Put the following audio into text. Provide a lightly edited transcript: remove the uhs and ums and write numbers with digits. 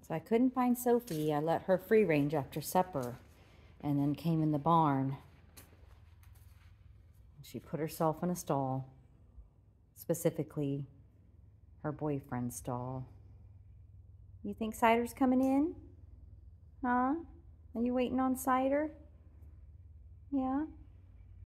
So I couldn't find Sophie. I let her free range after supper and then came in the barn. She put herself in a stall, specifically her boyfriend's stall. You think Cider's coming in? Huh? Are you waiting on Cider? Yeah?